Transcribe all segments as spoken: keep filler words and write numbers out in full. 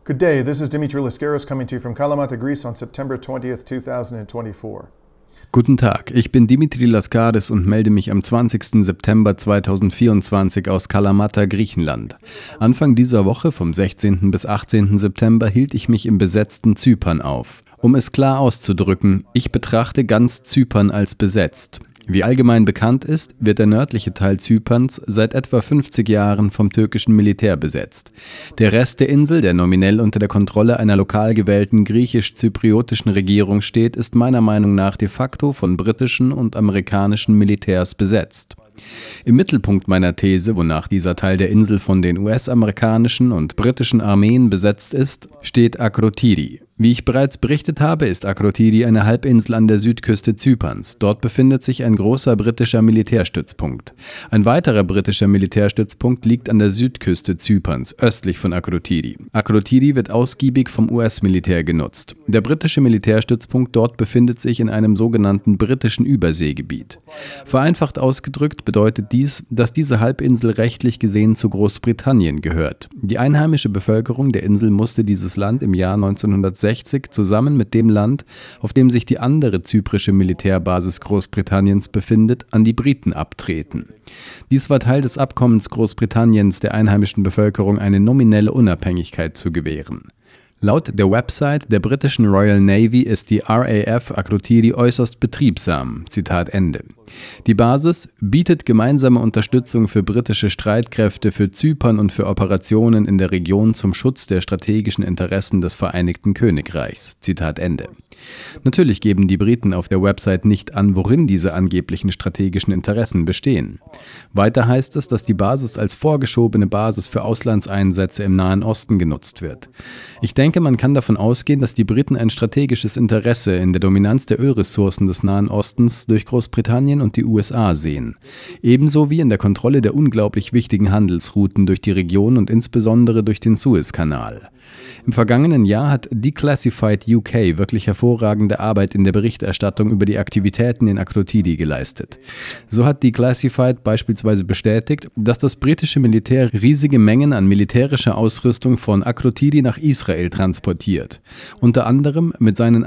Good day, this is Dimitri Lascaris coming to you from Kalamata, Greece on September twentieth, two thousand twenty-four. Guten Tag, ich bin Dimitri Lascaris und melde mich am zwanzigsten September zweitausendvierundzwanzig aus Kalamata, Griechenland. Anfang dieser Woche, vom sechzehnten bis achtzehnten September, hielt ich mich im besetzten Zypern auf. Um es klar auszudrücken, ich betrachte ganz Zypern als besetzt. Wie allgemein bekannt ist, wird der nördliche Teil Zyperns seit etwa fünfzig Jahren vom türkischen Militär besetzt. Der Rest der Insel, der nominell unter der Kontrolle einer lokal gewählten griechisch-zypriotischen Regierung steht, ist meiner Meinung nach de facto von britischen und amerikanischen Militärs besetzt. Im Mittelpunkt meiner These, wonach dieser Teil der Insel von den U S-amerikanischen und britischen Armeen besetzt ist, steht Akrotiri. Wie ich bereits berichtet habe, ist Akrotiri eine Halbinsel an der Südküste Zyperns. Dort befindet sich ein großer britischer Militärstützpunkt. Ein weiterer britischer Militärstützpunkt liegt an der Südküste Zyperns, östlich von Akrotiri. Akrotiri wird ausgiebig vom U S-Militär genutzt. Der britische Militärstützpunkt dort befindet sich in einem sogenannten britischen Überseegebiet. Vereinfacht ausgedrückt bedeutet dies, dass diese Halbinsel rechtlich gesehen zu Großbritannien gehört. Die einheimische Bevölkerung der Insel musste dieses Land im Jahr neunzehnhundertsechzig zusammen mit dem Land, auf dem sich die andere zyprische Militärbasis Großbritanniens befindet, an die Briten abtreten. Dies war Teil des Abkommens Großbritanniens, der einheimischen Bevölkerung eine nominelle Unabhängigkeit zu gewähren. Laut der Website der britischen Royal Navy ist die R A F Akrotiri äußerst betriebsam. Zitat Ende. Die Basis bietet gemeinsame Unterstützung für britische Streitkräfte für Zypern und für Operationen in der Region zum Schutz der strategischen Interessen des Vereinigten Königreichs. Zitat Ende. Natürlich geben die Briten auf der Website nicht an, worin diese angeblichen strategischen Interessen bestehen. Weiter heißt es, dass die Basis als vorgeschobene Basis für Auslandseinsätze im Nahen Osten genutzt wird. Ich denke, man kann davon ausgehen, dass die Briten ein strategisches Interesse in der Dominanz der Ölressourcen des Nahen Ostens durch Großbritannien und die U S A sehen. Ebenso wie in der Kontrolle der unglaublich wichtigen Handelsrouten durch die Region und insbesondere durch den Suezkanal. Im vergangenen Jahr hat Declassified U K wirklich hervorragende Arbeit in der Berichterstattung über die Aktivitäten in Akrotiri geleistet. So hat Declassified beispielsweise bestätigt, dass das britische Militär riesige Mengen an militärischer Ausrüstung von Akrotiri nach Israel transportiert, unter anderem mit seinen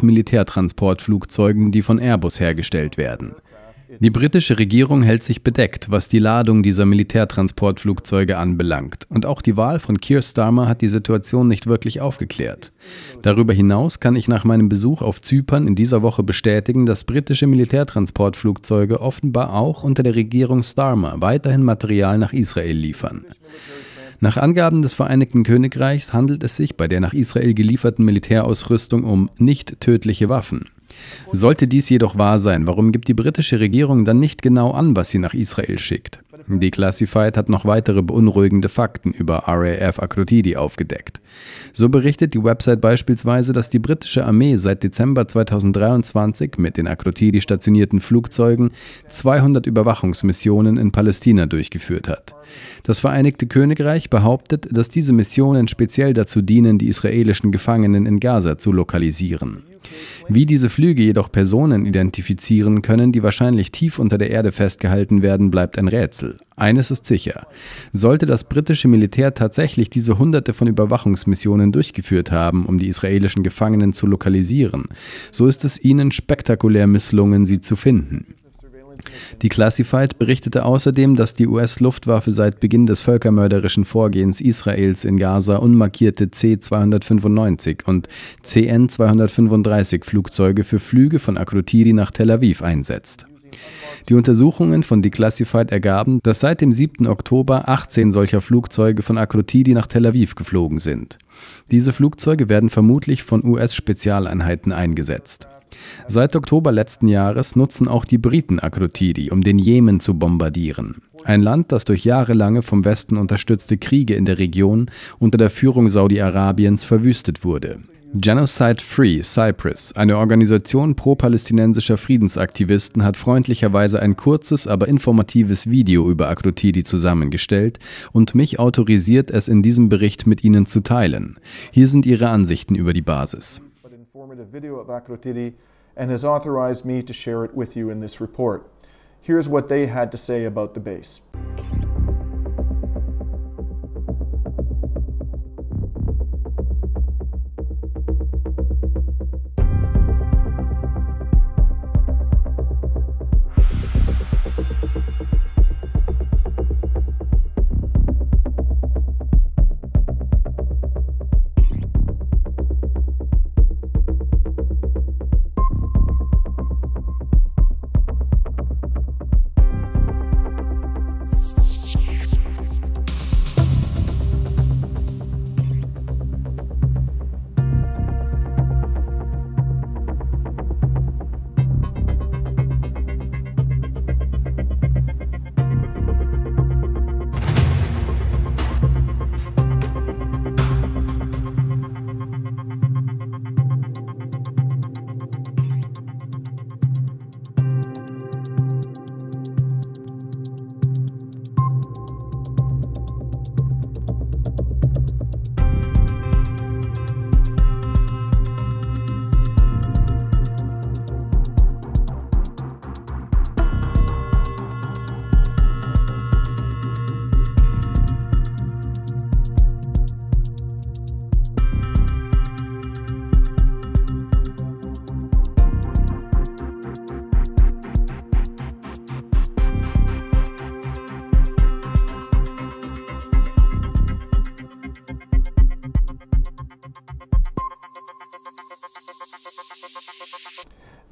Atlas-Militärtransportflugzeugen, die von Airbus hergestellt werden. Die britische Regierung hält sich bedeckt, was die Ladung dieser Militärtransportflugzeuge anbelangt, und auch die Wahl von Keir Starmer hat die Situation nicht wirklich aufgeklärt. Darüber hinaus kann ich nach meinem Besuch auf Zypern in dieser Woche bestätigen, dass britische Militärtransportflugzeuge offenbar auch unter der Regierung Starmer weiterhin Material nach Israel liefern. Nach Angaben des Vereinigten Königreichs handelt es sich bei der nach Israel gelieferten Militärausrüstung um nicht tödliche Waffen. Sollte dies jedoch wahr sein, warum gibt die britische Regierung dann nicht genau an, was sie nach Israel schickt? Declassified hat noch weitere beunruhigende Fakten über R A F Akrotiri aufgedeckt. So berichtet die Website beispielsweise, dass die britische Armee seit Dezember zweitausenddreiundzwanzig mit den Akrotiri stationierten Flugzeugen zweihundert Überwachungsmissionen in Palästina durchgeführt hat. Das Vereinigte Königreich behauptet, dass diese Missionen speziell dazu dienen, die israelischen Gefangenen in Gaza zu lokalisieren. Wie diese Flüge jedoch Personen identifizieren können, die wahrscheinlich tief unter der Erde festgehalten werden, bleibt ein Rätsel. Eines ist sicher: Sollte das britische Militär tatsächlich diese Hunderte von Überwachungsmissionen durchgeführt haben, um die israelischen Gefangenen zu lokalisieren, so ist es ihnen spektakulär misslungen, sie zu finden. Declassified berichtete außerdem, dass die U S-Luftwaffe seit Beginn des völkermörderischen Vorgehens Israels in Gaza unmarkierte C zweihundertfünfundneunzig und C N zweihundertfünfunddreißig Flugzeuge für Flüge von Akrotiri nach Tel Aviv einsetzt. Die Untersuchungen von Declassified ergaben, dass seit dem siebten Oktober achtzehn solcher Flugzeuge von Akrotiri nach Tel Aviv geflogen sind. Diese Flugzeuge werden vermutlich von U S-Spezialeinheiten eingesetzt. Seit Oktober letzten Jahres nutzen auch die Briten Akrotiri, um den Jemen zu bombardieren. Ein Land, das durch jahrelange vom Westen unterstützte Kriege in der Region unter der Führung Saudi-Arabiens verwüstet wurde. Genocide Free Cyprus, eine Organisation pro-palästinensischer Friedensaktivisten, hat freundlicherweise ein kurzes, aber informatives Video über Akrotiri zusammengestellt und mich autorisiert, es in diesem Bericht mit Ihnen zu teilen. Hier sind ihre Ansichten über die Basis. Video of Akrotiri and has authorized me to share it with you in this report. Here's what they had to say about the base.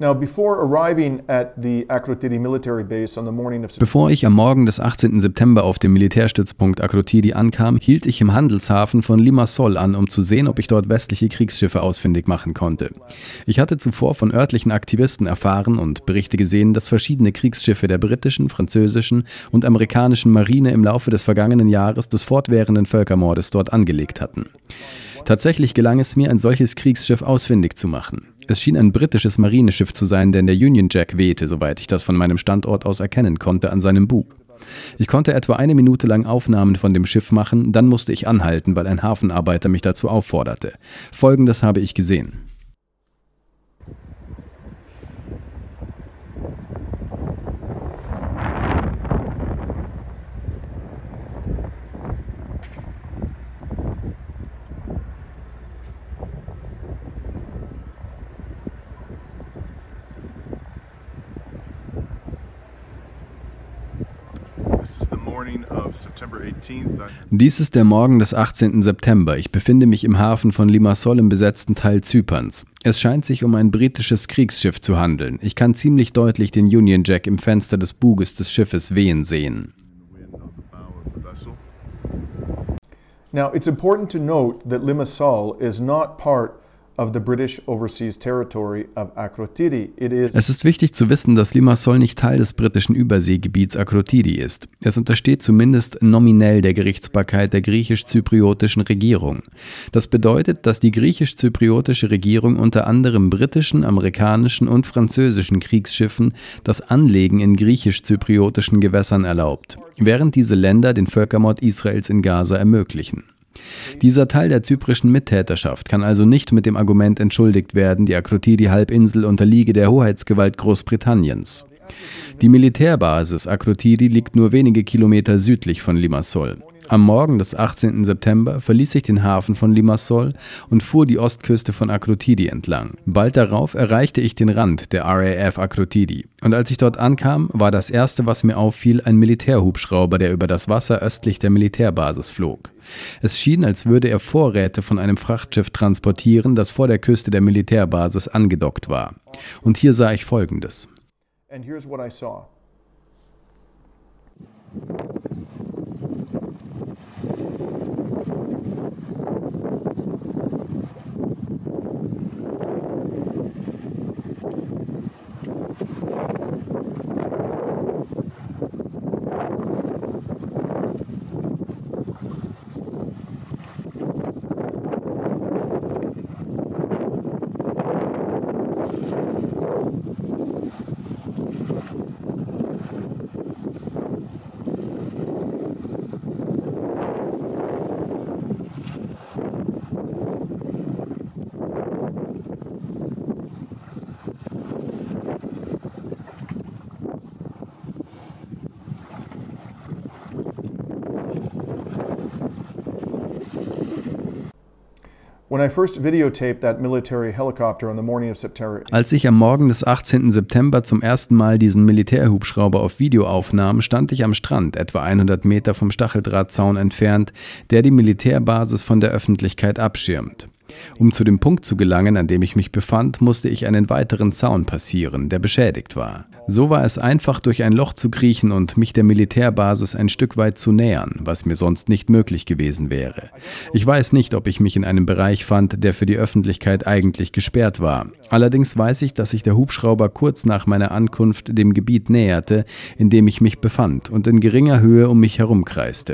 Now, before arriving at the Akrotiri military base on the morning of Bevor ich am Morgen des achtzehnten September auf dem Militärstützpunkt Akrotiri ankam, hielt ich im Handelshafen von Limassol an, um zu sehen, ob ich dort westliche Kriegsschiffe ausfindig machen konnte. Ich hatte zuvor von örtlichen Aktivisten erfahren und Berichte gesehen, dass verschiedene Kriegsschiffe der britischen, französischen und amerikanischen Marine im Laufe des vergangenen Jahres des fortwährenden Völkermordes dort angelegt hatten. Tatsächlich gelang es mir, ein solches Kriegsschiff ausfindig zu machen. Es schien ein britisches Marineschiff zu sein, denn der Union Jack wehte, soweit ich das von meinem Standort aus erkennen konnte, an seinem Bug. Ich konnte etwa eine Minute lang Aufnahmen von dem Schiff machen, dann musste ich anhalten, weil ein Hafenarbeiter mich dazu aufforderte. Folgendes habe ich gesehen. Dies ist der Morgen des achtzehnten September. Ich befinde mich im Hafen von Limassol im besetzten Teil Zyperns. Es scheint sich um ein britisches Kriegsschiff zu handeln. Ich kann ziemlich deutlich den Union Jack im Fenster des Buges des Schiffes wehen sehen. Now, it's important to note that Limassol is not part of the British overseas territory of Akrotiri. It is Es ist wichtig zu wissen, dass Limassol nicht Teil des britischen Überseegebiets Akrotiri ist. Es untersteht zumindest nominell der Gerichtsbarkeit der griechisch-zypriotischen Regierung. Das bedeutet, dass die griechisch-zypriotische Regierung unter anderem britischen, amerikanischen und französischen Kriegsschiffen das Anlegen in griechisch-zypriotischen Gewässern erlaubt, während diese Länder den Völkermord Israels in Gaza ermöglichen. Dieser Teil der zyprischen Mittäterschaft kann also nicht mit dem Argument entschuldigt werden, die Akrotiri-Halbinsel unterliege der Hoheitsgewalt Großbritanniens. Die Militärbasis Akrotiri liegt nur wenige Kilometer südlich von Limassol. Am Morgen des achtzehnten September verließ ich den Hafen von Limassol und fuhr die Ostküste von Akrotiri entlang. Bald darauf erreichte ich den Rand der R A F Akrotiri. Und als ich dort ankam, war das erste, was mir auffiel, ein Militärhubschrauber, der über das Wasser östlich der Militärbasis flog. Es schien, als würde er Vorräte von einem Frachtschiff transportieren, das vor der Küste der Militärbasis angedockt war. Und hier sah ich Folgendes. And here's what I saw. Als ich am Morgen des achtzehnten September zum ersten Mal diesen Militärhubschrauber auf Video aufnahm, stand ich am Strand, etwa hundert Meter vom Stacheldrahtzaun entfernt, der die Militärbasis von der Öffentlichkeit abschirmt. Um zu dem Punkt zu gelangen, an dem ich mich befand, musste ich einen weiteren Zaun passieren, der beschädigt war. So war es einfach, durch ein Loch zu kriechen und mich der Militärbasis ein Stück weit zu nähern, was mir sonst nicht möglich gewesen wäre. Ich weiß nicht, ob ich mich in einem Bereich fand, der für die Öffentlichkeit eigentlich gesperrt war. Allerdings weiß ich, dass sich der Hubschrauber kurz nach meiner Ankunft dem Gebiet näherte, in dem ich mich befand und in geringer Höhe um mich herum kreiste.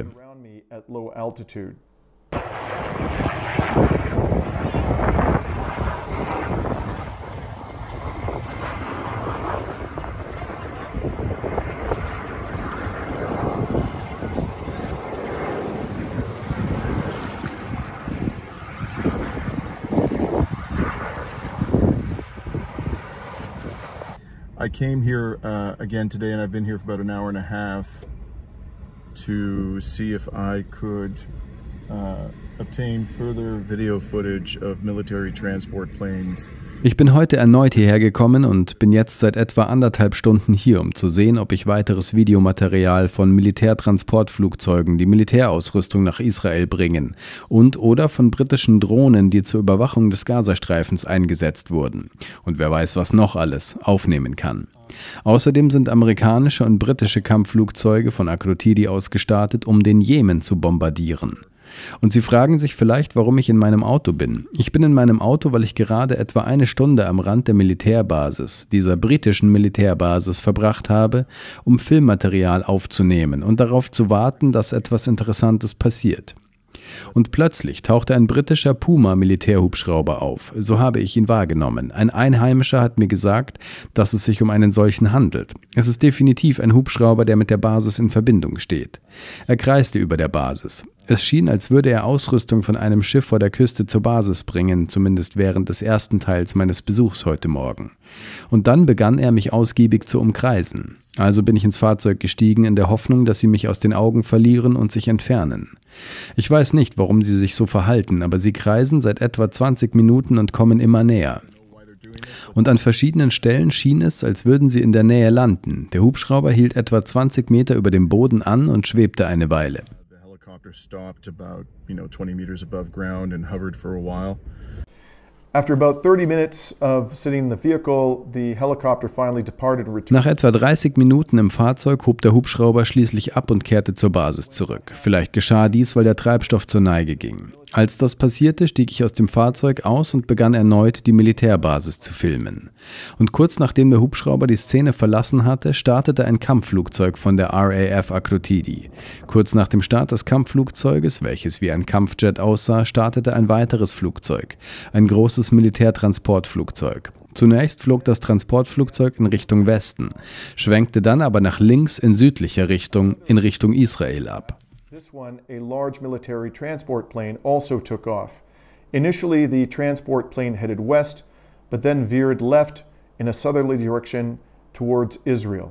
I came here uh, again today, and I've been here for about an hour and a half to see if I could uh, obtain further video footage of military transport planes Ich bin heute erneut hierher gekommen und bin jetzt seit etwa anderthalb Stunden hier, um zu sehen, ob ich weiteres Videomaterial von Militärtransportflugzeugen, die Militärausrüstung nach Israel bringen, und oder von britischen Drohnen, die zur Überwachung des Gazastreifens eingesetzt wurden, und wer weiß was noch alles, aufnehmen kann. Außerdem sind amerikanische und britische Kampfflugzeuge von Akrotiri aus gestartet, um den Jemen zu bombardieren. Und Sie fragen sich vielleicht, warum ich in meinem Auto bin. Ich bin in meinem Auto, weil ich gerade etwa eine Stunde am Rand der Militärbasis, dieser britischen Militärbasis, verbracht habe, um Filmmaterial aufzunehmen und darauf zu warten, dass etwas Interessantes passiert. Und plötzlich tauchte ein britischer Puma-Militärhubschrauber auf. So habe ich ihn wahrgenommen. Ein Einheimischer hat mir gesagt, dass es sich um einen solchen handelt. Es ist definitiv ein Hubschrauber, der mit der Basis in Verbindung steht. Er kreiste über der Basis. Es schien, als würde er Ausrüstung von einem Schiff vor der Küste zur Basis bringen, zumindest während des ersten Teils meines Besuchs heute Morgen. Und dann begann er, mich ausgiebig zu umkreisen. Also bin ich ins Fahrzeug gestiegen, in der Hoffnung, dass sie mich aus den Augen verlieren und sich entfernen. Ich weiß nicht, warum sie sich so verhalten, aber sie kreisen seit etwa zwanzig Minuten und kommen immer näher. Und an verschiedenen Stellen schien es, als würden sie in der Nähe landen. Der Hubschrauber hielt etwa zwanzig Meter über dem Boden an und schwebte eine Weile. Stopped about, you know, twenty meters above ground and hovered for a while. After about thirty minutes of sitting in the vehicle, the helicopter finally departed and returned. Nach etwa dreißig Minuten im Fahrzeug hob der Hubschrauber schließlich ab und kehrte zur Basis zurück. Vielleicht geschah dies, weil der Treibstoff zur Neige ging. Als das passierte, stieg ich aus dem Fahrzeug aus und begann erneut, die Militärbasis zu filmen. Und kurz nachdem der Hubschrauber die Szene verlassen hatte, startete ein Kampfflugzeug von der R A F Akrotiri. Kurz nach dem Start des Kampfflugzeuges, welches wie ein Kampfjet aussah, startete ein weiteres Flugzeug, ein großes Militärtransportflugzeug. Zunächst flog das Transportflugzeug in Richtung Westen, schwenkte dann aber nach links in südlicher Richtung, in Richtung Israel ab. This one, a large military transport plane, also took off. Initially, the transport plane headed west, but then veered left in a southerly direction towards Israel.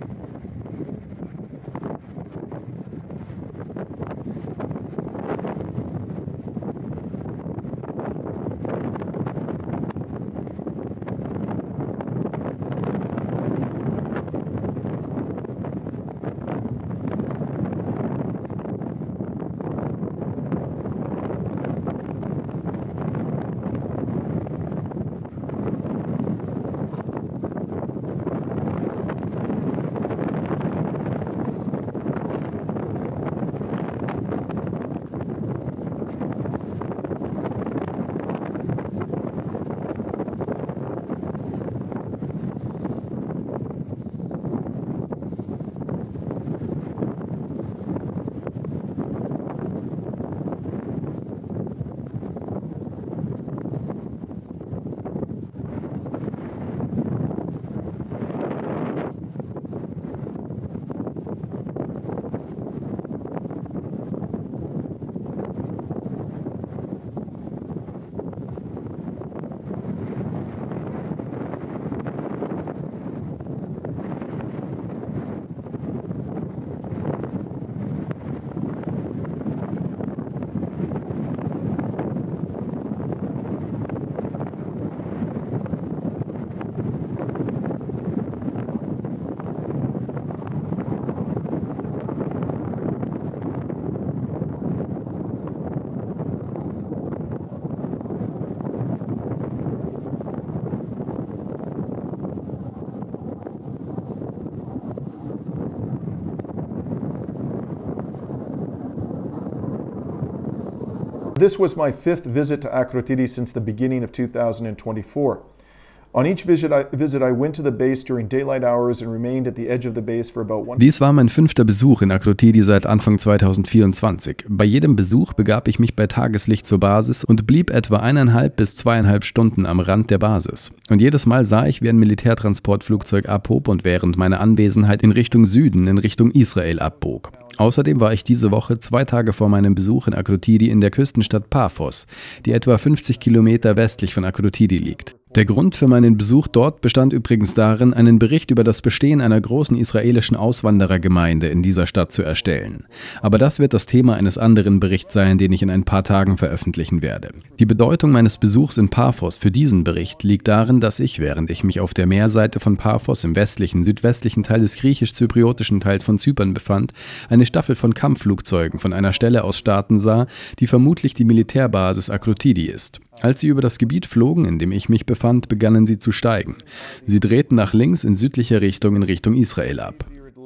This was my fifth visit to Akrotiri since the beginning of two thousand twenty-four. On each visit I, visit, I went to the base during daylight hours and remained at the edge of the base for about one. Dies war mein fünfter Besuch in Akrotiri seit Anfang zweitausendvierundzwanzig. Bei jedem Besuch begab ich mich bei Tageslicht zur Basis und blieb etwa eineinhalb bis zweieinhalb Stunden am Rand der Basis. Und jedes Mal sah ich, wie ein Militärtransportflugzeug abhob und während meiner Anwesenheit in Richtung Süden, in Richtung Israel abbog. Außerdem war ich diese Woche zwei Tage vor meinem Besuch in Akrotiri in der Küstenstadt Paphos, die etwa fünfzig Kilometer westlich von Akrotiri liegt. Der Grund für meinen Besuch dort bestand übrigens darin, einen Bericht über das Bestehen einer großen israelischen Auswanderergemeinde in dieser Stadt zu erstellen. Aber das wird das Thema eines anderen Berichts sein, den ich in ein paar Tagen veröffentlichen werde. Die Bedeutung meines Besuchs in Paphos für diesen Bericht liegt darin, dass ich, während ich mich auf der Meerseite von Paphos im westlichen, südwestlichen Teil des griechisch-zypriotischen Teils von Zypern befand, eine Staffel von Kampfflugzeugen von einer Stelle aus starten sah, die vermutlich die Militärbasis Akrotiri ist. Als sie über das Gebiet flogen, in dem ich mich befand, begannen sie zu steigen. Sie drehten nach links in südlicher Richtung in Richtung Israel ab.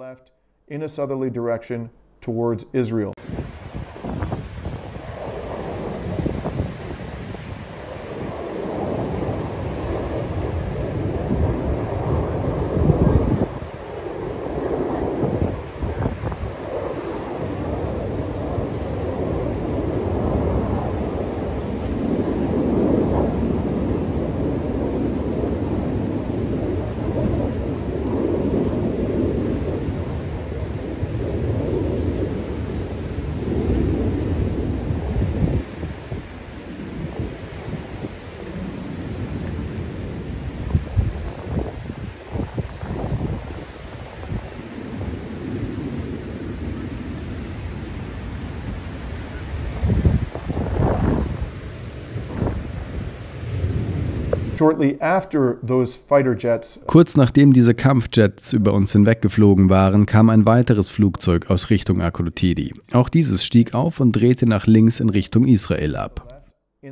Kurz nachdem diese Kampfjets über uns hinweggeflogen waren, kam ein weiteres Flugzeug aus Richtung Akrotiri. Auch dieses stieg auf und drehte nach links in Richtung Israel ab.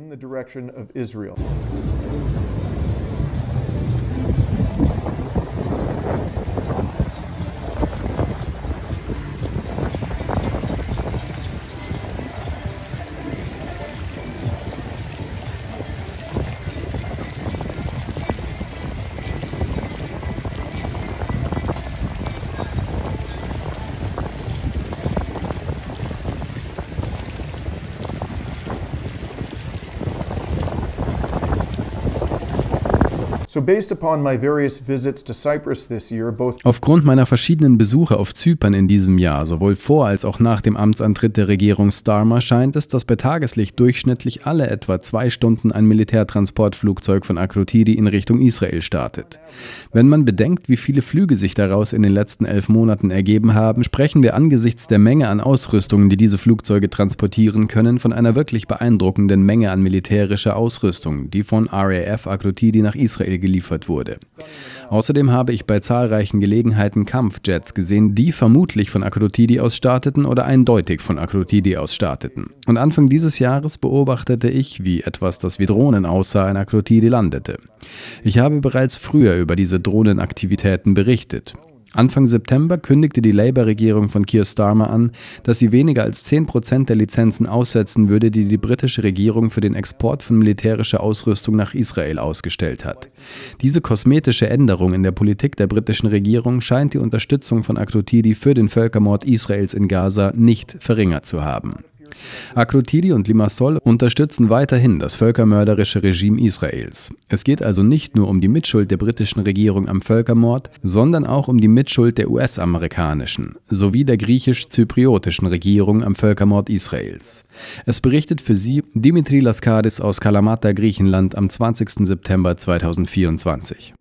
Aufgrund meiner verschiedenen Besuche auf Zypern in diesem Jahr, sowohl vor als auch nach dem Amtsantritt der Regierung Starmer, scheint es, dass bei Tageslicht durchschnittlich alle etwa zwei Stunden ein Militärtransportflugzeug von Akrotiri in Richtung Israel startet. Wenn man bedenkt, wie viele Flüge sich daraus in den letzten elf Monaten ergeben haben, sprechen wir angesichts der Menge an Ausrüstungen, die diese Flugzeuge transportieren können, von einer wirklich beeindruckenden Menge an militärischer Ausrüstung, die von R A F Akrotiri nach Israel geliefert wurde. Außerdem habe ich bei zahlreichen Gelegenheiten Kampfjets gesehen, die vermutlich von Akrotiri aus starteten oder eindeutig von Akrotiri aus starteten. Und Anfang dieses Jahres beobachtete ich, wie etwas, das wie Drohnen aussah, in Akrotiri landete. Ich habe bereits früher über diese Drohnenaktivitäten berichtet. Anfang September kündigte die Labour-Regierung von Keir Starmer an, dass sie weniger als zehn Prozent der Lizenzen aussetzen würde, die die britische Regierung für den Export von militärischer Ausrüstung nach Israel ausgestellt hat. Diese kosmetische Änderung in der Politik der britischen Regierung scheint die Unterstützung von Akrotiri für den Völkermord Israels in Gaza nicht verringert zu haben. Akrotiri und Limassol unterstützen weiterhin das völkermörderische Regime Israels. Es geht also nicht nur um die Mitschuld der britischen Regierung am Völkermord, sondern auch um die Mitschuld der U S-amerikanischen sowie der griechisch-zypriotischen Regierung am Völkermord Israels. Es berichtet für Sie Dimitri Laskaris aus Kalamata, Griechenland, am zwanzigsten September zweitausendvierundzwanzig.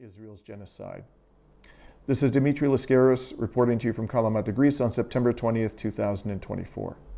This is Dimitri Laskaris reporting to you from Kalamata, Greece on September twentieth, two thousand twenty-four.